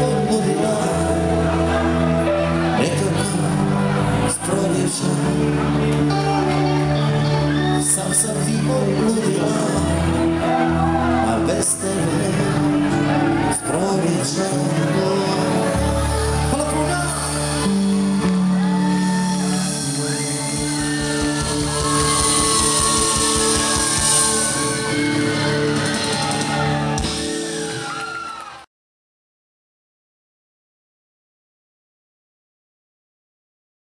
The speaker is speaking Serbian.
odludila, nekako s proljeća. Sam ti odludila, a bez tebe s proljeća.